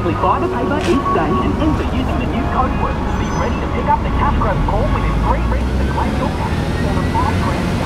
Simply buy the paper each day and enter using the new code word. Be ready to pick up the cash grab call within 3 weeks to claim your cash or the 5 grand